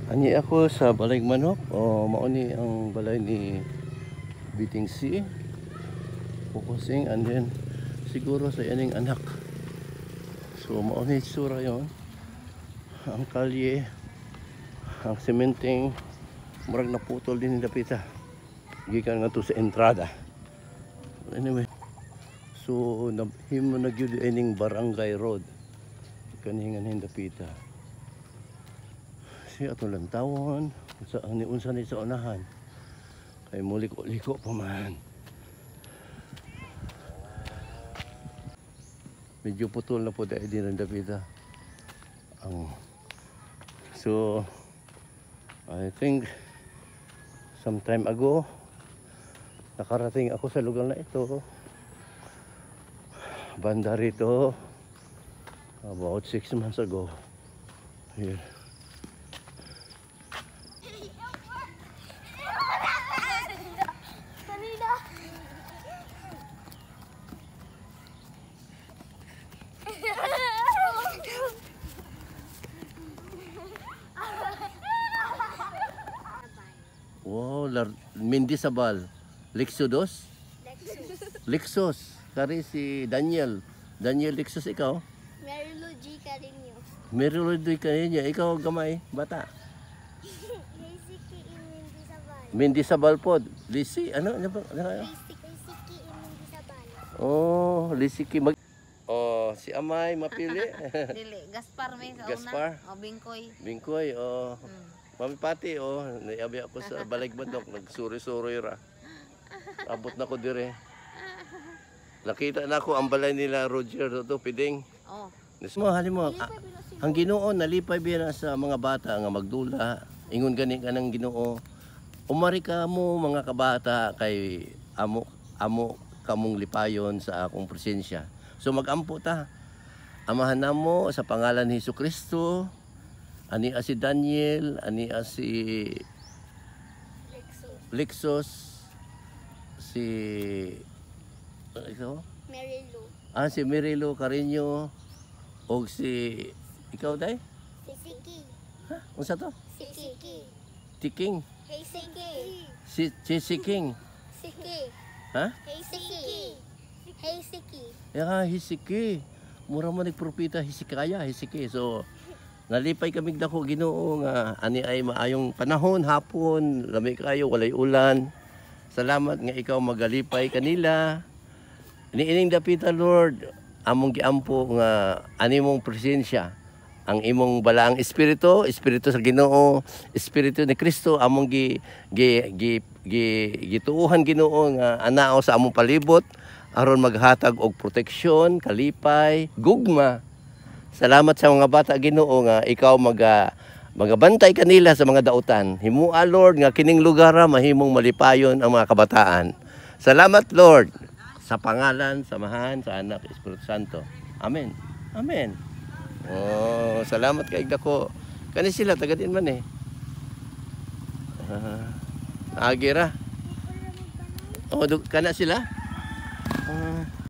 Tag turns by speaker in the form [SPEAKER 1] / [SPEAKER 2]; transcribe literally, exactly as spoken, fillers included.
[SPEAKER 1] Ani ako sa balay manok o mauni ang balay ni Biting C. Focusing and then siguro sa ining anak. So mauni sura yon. Ang kalye, ang sementing murag naputol din ni dapita. Gikan nga to sa entrada. Anyway, so himo na gyud ining barangay road. Kaningan hin dapita. Siya atong lantawon sa ani unsa ni sa unahan. Kay muliko-liko pa man. Medyo putol na po dahil din ang dapita. Ang so I think some time ago nakarating ako sa lugar na ito. Banda rito about six months ago. Here. Wow, Mendizabal. Lixodos? Lexus. Lexus. Kari si Daniel. Daniel Lexus ikaw?
[SPEAKER 2] Merilo G. Carino.
[SPEAKER 1] Merilo G. Carino. Ikaw gamay, bata.
[SPEAKER 2] Risiki in Mendizabal.
[SPEAKER 1] Mendizabal po. Lisi, ano? Ano ba?
[SPEAKER 2] Risiki in Mendizabal.
[SPEAKER 1] Oh, Lisiki mag... Oh, si Amay mapili.
[SPEAKER 3] Dili, Gaspar may sa
[SPEAKER 1] Gaspar?
[SPEAKER 3] una. O Bingkoy.
[SPEAKER 1] Bingkoy, oh.
[SPEAKER 3] Hmm.
[SPEAKER 1] Mami Pati, oh. Naiabi ako sa Balagbandok. Nagsuri-suri ra. Abot na ko dire. Nakita na ko ang balay nila Roger to Piding.
[SPEAKER 3] Oh.
[SPEAKER 1] Mo hali mo ah, ang Ginoo nalipay biya sa mga bata nga magdula. Ingon gani ka ng Ginoo. Umari ka mo mga kabata kay amo amo kamong lipayon sa akong presensya. So magampo ta. Amahan namo sa pangalan ni Hesukristo. Ani si Daniel, ani si
[SPEAKER 2] Lexus.
[SPEAKER 1] Lexus, si ano ikaw?
[SPEAKER 2] Merilo.
[SPEAKER 1] Ah, si Mirilo Carino o si ikaw dai?
[SPEAKER 2] Siki.
[SPEAKER 1] Ha? Unsa to?
[SPEAKER 2] Siki.
[SPEAKER 1] Tiking.
[SPEAKER 2] Hey Siki.
[SPEAKER 1] Si si King.
[SPEAKER 2] Siki.
[SPEAKER 1] Ha?
[SPEAKER 2] Hey Siki. Hey Siki.
[SPEAKER 1] Ya, hisiki. Mura man nagpropita hisikaya, hisiki. So nalipay kami dako Ginoo nga ani ay maayong panahon hapon, lami kayo walay ulan. Salamat nga ikaw magalipay kanila. Iniining dapita Lord, among giampo nga ani mong presensya. Ang imong balaang espiritu, espiritu sa Ginoo, espiritu ni Kristo among gi gi gi, gi gituuhan Ginoo nga anao sa among palibot aron maghatag og proteksyon, kalipay, gugma. Salamat sa mga bata Ginoo nga ikaw maga magabantay kanila sa mga dautan. Himua Lord nga kining lugar mahimong malipayon ang mga kabataan. Salamat Lord sa pangalan, samahan sa Anak, Espiritu Santo. Amen. Amen. Oh, salamat kay dako. Kani sila tagadin man eh. Uh, agira. Oh, kana sila. Uh,